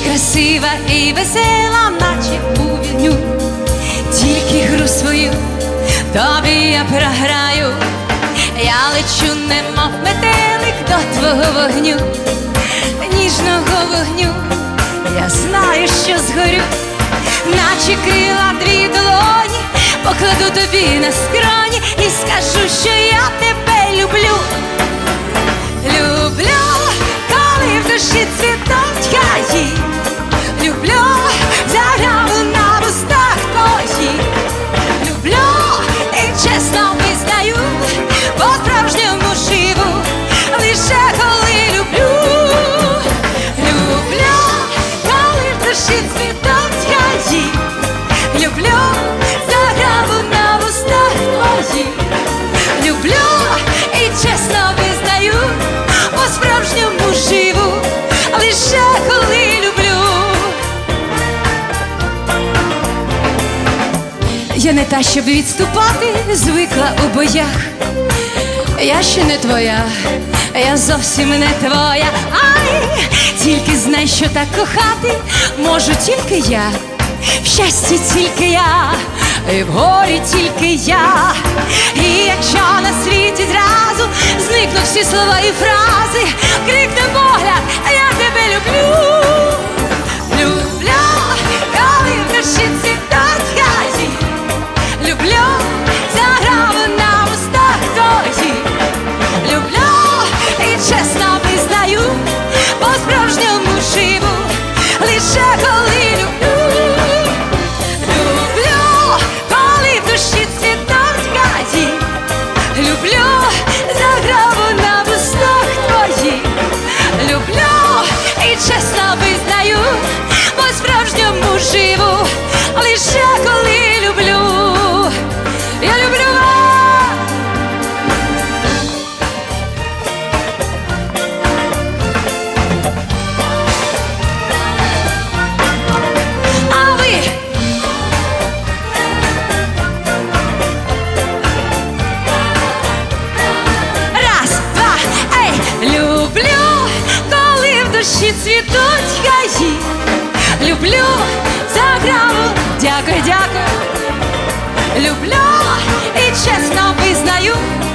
красива і весела, наче у вогню. Тільки гру свою тобі я програю. Я лечу, немов метелик, до твого вогню, ніжного вогню. Я знаю, що згорю, наче крила дві долоні, покладу тобі на скроні і скажу, що я тебе люблю. Люблю, коли в душі цвітуть гаї. Люблю заграву на вустах твоїх. Люблю і чесно визнаю, по-справжньому живу, лише коли люблю. Люблю, коли в душі цвітуть гаї. Люблю заграву на вустах твоїх. Люблю і чесно визнаю, по-справжньому живу, лише коли люблю. Я не та, щоб відступати, звикла у боях. Я ще не твоя, я зовсім не твоя. Ай, тільки знай, що так кохати можу тільки я. В щасті тільки я, і в горі тільки я. І якщо на світі зразу зникнуть всі слова і фрази, крикне погляд, я тебе люблю. Люблю, коли в душі цвітуть гаї. Люблю заграву на вустах твоїх. Люблю і чесно визнаю, по-справжньому живу, лише коли люблю. Люблю, коли в душі цвітуть гаї. Люблю заграву на вустах твоїх. Люблю і чесно визнаю, по-справжньому живу, лише коли люблю. Я люблю вас. А ви? Раз, два, ей! Люблю, коли в душі цвітуть гаї. Люблю заграву, дякую, дякую. Люблю і чесно визнаю.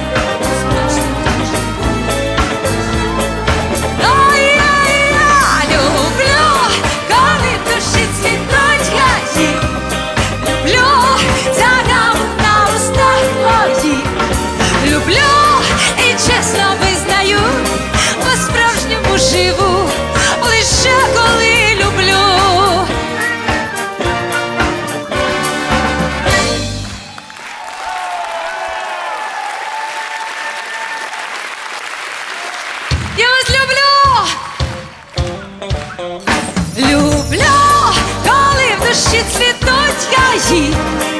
Ой-ой-ой, люблю, коли в душі цвітуть гаї. Люблю заграву на вустах твоїх. Люблю і чесно визнаю, по-справжньому живу, лише коли люблю. Я вас люблю! Люблю, коли в душі цвітуть гаї.